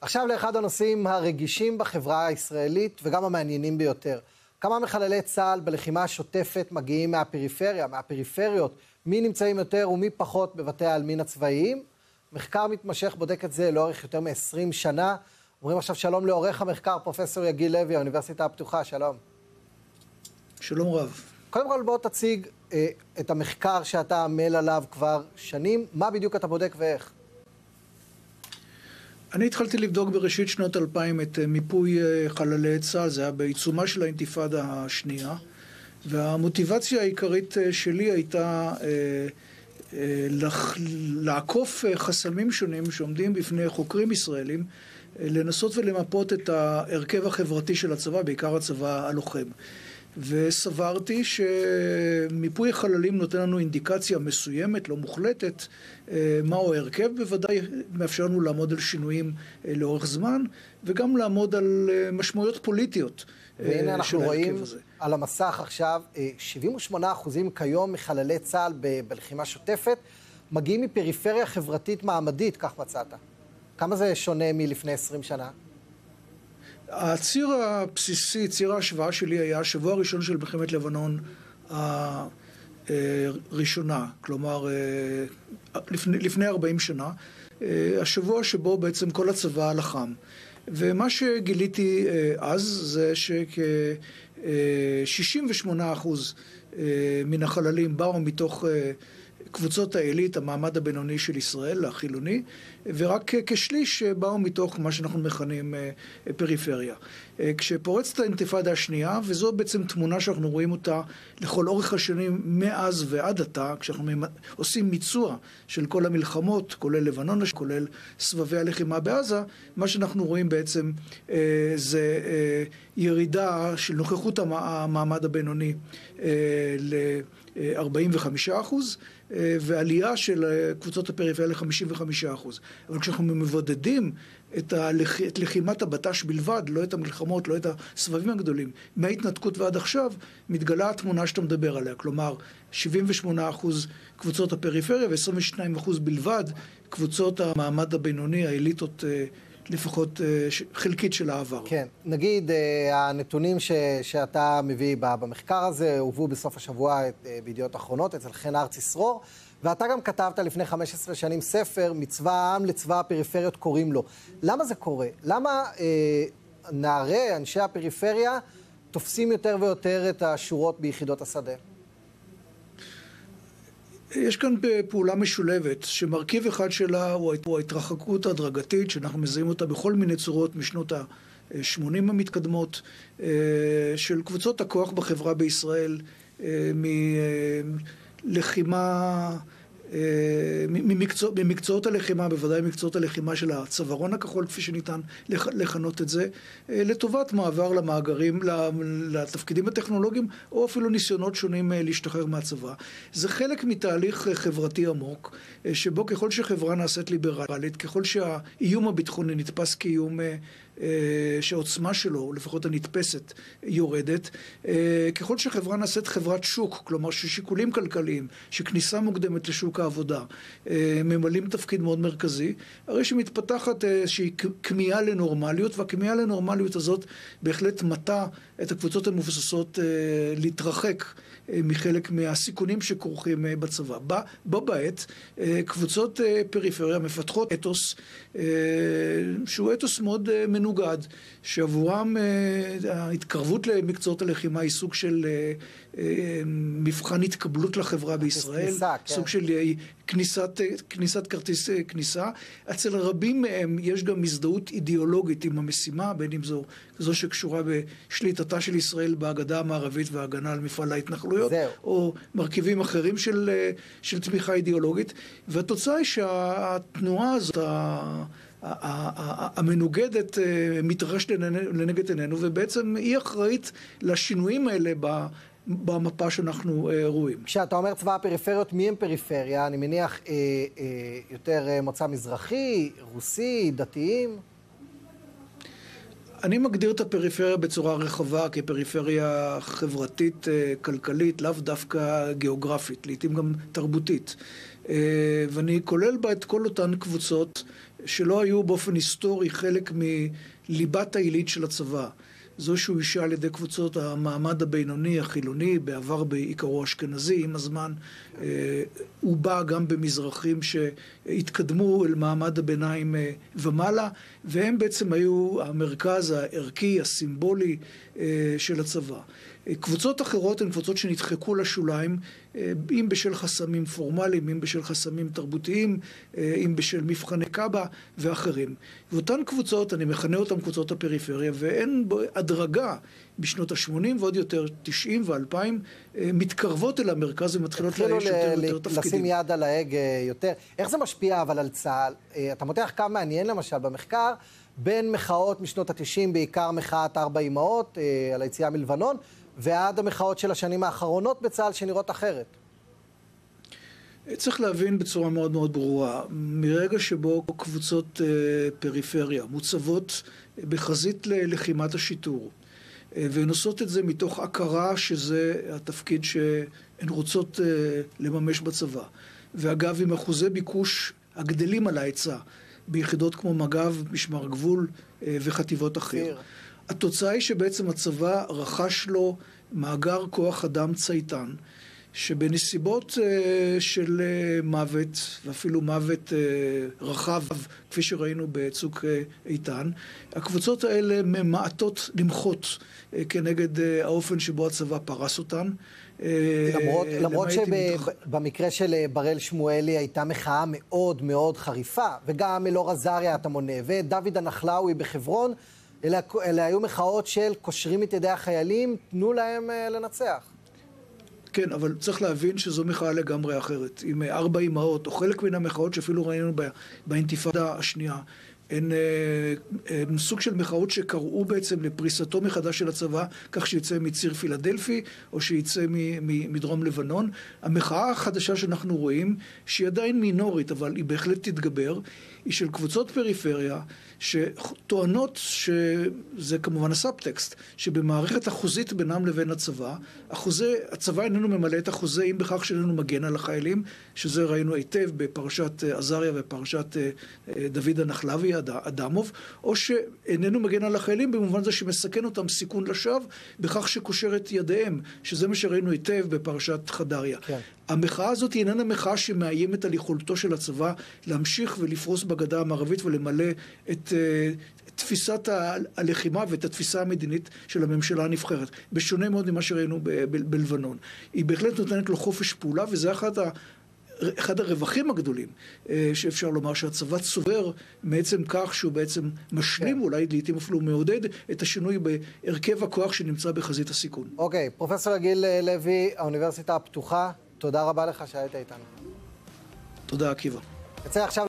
עכשיו לאחד הנושאים הרגישים בחברה הישראלית וגם המעניינים ביותר. כמה מחללי צה"ל בלחימה השוטפת מגיעים מהפריפריה, מהפריפריות, מי נמצאים יותר ומי פחות בבתי העלמין הצבאיים? מחקר מתמשך בודק את זה לאורך יותר מ-20 שנה. אומרים עכשיו שלום לעורך המחקר, פרופסור יגיל לוי, האוניברסיטה הפתוחה, שלום. שלום רב. קודם כל בוא תציג את המחקר שאתה עמל עליו כבר שנים, מה בדיוק אתה בודק ואיך? אני התחלתי לבדוק בראשית שנות 2000 את מיפוי חללי צה"ל, זה היה בעיצומה של האינתיפאדה השנייה, והמוטיבציה העיקרית שלי הייתה לעקוף חסמים שונים שעומדים בפני חוקרים ישראלים, לנסות ולמפות את ההרכב החברתי של הצבא, בעיקר הצבא הלוחם. וסברתי שמיפוי חללים נותן לנו אינדיקציה מסוימת, לא מוחלטת, מהו ההרכב, בוודאי מאפשר לנו לעמוד על שינויים לאורך זמן, וגם לעמוד על משמעויות פוליטיות. והנה אנחנו רואים על המסך עכשיו, 78% כיום מחללי צה"ל בלחימה שוטפת, מגיעים מפריפריה חברתית מעמדית, כך מצאת. כמה זה שונה מלפני 20 שנה? הציר הבסיסי, ציר ההשוואה שלי היה השבוע הראשון של מלחמת לבנון הראשונה, כלומר לפני 40 שנה, השבוע שבו בעצם כל הצבא לחם. ומה שגיליתי אז זה שכ-68% מן החללים באו מתוך קבוצות העילית, המעמד הבינוני של ישראל, החילוני, ורק כשליש באו מתוך מה שאנחנו מכנים פריפריה. כשפורצת האינתיפאדה השנייה, וזו בעצם תמונה שאנחנו רואים אותה לכל אורך השנים מאז ועד עתה, כשאנחנו עושים מיצוע של כל המלחמות, כולל לבנון, כולל סבבי הלחימה בעזה, מה שאנחנו רואים בעצם זה ירידה של נוכחות המעמד הבינוני ל-45%, ועלייה של קבוצות הפריפריה ל-55%. אבל כשאנחנו מבודדים את לחימת הבט"ש בלבד, לא את המלחמות, לא את הסבבים הגדולים, מההתנתקות ועד עכשיו, מתגלה התמונה שאתה מדבר עליה. כלומר, 78% קבוצות הפריפריה ו-22% בלבד קבוצות המעמד הבינוני, האליטות לפחות חלקית של העבר. כן, נגיד הנתונים שאתה מביא במחקר הזה הובאו בסוף השבוע בידיעות אחרונות אצל חן ארצי סרור, ואתה גם כתבת לפני 15 שנים ספר, מצבא העם לצבא הפריפריות קוראים לו. למה זה קורה? למה נערי, אנשי הפריפריה, תופסים יותר ויותר את השורות ביחידות השדה? יש כאן פעולה משולבת, שמרכיב אחד שלה הוא ההתרחקות ההדרגתית, שאנחנו מזהים אותה בכל מיני צורות משנות ה-80 המתקדמות, של קבוצות הכוח בחברה בישראל, מלחימה, ממקצועות הלחימה, בוודאי מקצועות הלחימה של הצווארון הכחול, כפי שניתן לכנות את זה, לטובת מעבר למאגרים, לתפקידים הטכנולוגיים, או אפילו ניסיונות שונים להשתחרר מהצבא. זה חלק מתהליך חברתי עמוק, שבו ככל שחברה נעשית ליברלית, ככל שהאיום הביטחוני נתפס כאיום שהעוצמה שלו, לפחות הנתפסת, יורדת, ככל שחברה נעשית חברת שוק, כלומר ששיקולים כלכליים, שכניסה מוקדמת לשוק העבודה, ממלאים תפקיד מאוד מרכזי, הרי שמתפתחת איזושהי כמיהה לנורמליות, והכמיהה לנורמליות הזאת בהחלט מטה את הקבוצות המבוססות להתרחק מחלק מהסיכונים שכרוכים בצבא. בעת, קבוצות פריפריה מפתחות אתוס, שהוא אתוס מאוד מנוגד, שעבורם ההתקרבות למקצועות הלחימה היא סוג של מבחן התקבלות לחברה בישראל, סוג של כניסת כרטיס כניסה. אצל רבים מהם יש גם הזדהות אידיאולוגית עם המשימה, בין אם זו שקשורה בשליטתה של ישראל בהגדה המערבית וההגנה על מפעל ההתנחלויות, או מרכיבים אחרים של תמיכה אידיאולוגית. והתוצאה היא שהתנועה הזאת, המנוגדת, מתרחשת לנגד עינינו, ובעצם היא אחראית לשינויים האלה במפה שאנחנו רואים. כשאתה אומר צבא הפריפריות, מי הם פריפריה? אני מניח יותר מוצא מזרחי, רוסי, דתיים? אני מגדיר את הפריפריה בצורה רחבה כפריפריה חברתית, כלכלית, לאו דווקא גיאוגרפית, לעתים גם תרבותית. ואני כולל בה את כל אותן קבוצות שלא היו באופן היסטורי חלק מליבת העילית של הצבא. זו שאוישה על ידי קבוצות המעמד הבינוני, החילוני, בעבר בעיקרו אשכנזי, עם הזמן הוא בא גם במזרחים שהתקדמו אל מעמד הביניים ומעלה, והם בעצם היו המרכז הערכי, הסימבולי של הצבא. קבוצות אחרות הן קבוצות שנדחקו לשוליים, אם בשל חסמים פורמליים, אם בשל חסמים תרבותיים, אם בשל מבחני קב"א ואחרים. ואותן קבוצות, אני מכנה אותן קבוצות הפריפריה, והן הדרגה בשנות ה-80 ועוד יותר 90 ו-2000 מתקרבות אל המרכז ומתחילות לאייש יותר ויותר תפקידים. לשים יד על ההגה יותר. איך זה משפיע אבל על צה"ל? אתה מותח קו מעניין למשל במחקר, בין מחאות משנות ה-90, בעיקר מחאת 4 אמהות על היציאה מלבנון, ועד המחאות של השנים האחרונות בצה"ל שנראות אחרת. צריך להבין בצורה מאוד מאוד ברורה, מרגע שבו קבוצות פריפריה מוצבות בחזית ללחימת השיטור, והן עושות את זה מתוך הכרה שזה התפקיד שהן רוצות לממש בצבא. ואגב, עם אחוזי ביקוש הגדלים על ההיצע, ביחידות כמו מג"ב, משמר גבול וחטיבות אחר. התוצאה היא שבעצם הצבא רכש לו מאגר כוח אדם צייתן, שבנסיבות של מוות, ואפילו מוות רחב, כפי שראינו בצוק איתן, הקבוצות האלה ממעטות למחות כנגד האופן שבו הצבא פרס אותן. למרות שבמקרה של בראל שמואלי הייתה מחאה מאוד מאוד חריפה, וגם אלאור עזריה אתה מונה, ודוד הנחלאוי בחברון, אלה היו מחאות של קושרים את ידי החיילים, תנו להם לנצח. כן, אבל צריך להבין שזו מחאה לגמרי אחרת. עם 4 אמהות, או חלק מן המחאות שאפילו ראינו באינתיפאדה השנייה, הן סוג של מחאות שקראו בעצם לפריסתו מחדש של הצבא, כך שיצא מציר פילדלפי, או שיצא מדרום לבנון. המחאה החדשה שאנחנו רואים, שהיא עדיין מינורית, אבל היא בהחלט תתגבר, היא של קבוצות פריפריה, שטוענות שזה כמובן הסאבטקסט, שבמערכת החוזית בינם לבין הצבא, הצבא איננו ממלא את החוזים בכך שאיננו מגן על החיילים, שזה ראינו היטב בפרשת עזריה ופרשת דוד הנחלאוי, אדמוב, או שאיננו מגן על החיילים במובן זה שמסכן אותם סיכון לשווא, בכך שקושר את ידיהם, שזה מה שראינו היטב בפרשת חדריה. כן. המחאה הזאת היא איננה מחאה שמאיימת על יכולתו של הצבא להמשיך ולפרוס בגדה המערבית ולמלא את תפיסת הלחימה ואת התפיסה המדינית של הממשלה הנבחרת. בשונה מאוד ממה שראינו בלבנון. היא בהחלט נותנת לו חופש פעולה, וזה אחד הרווחים הגדולים שאפשר לומר שהצבא צובר מעצם כך שהוא בעצם משלים, אולי לעתים אפילו מעודד את השינוי בהרכב הכוח שנמצא בחזית הסיכון. אוקיי, פרופסור גיל לוי, האוניברסיטה הפתוחה, תודה רבה לך שהיית איתנו. תודה, עקיבא. יצא עכשיו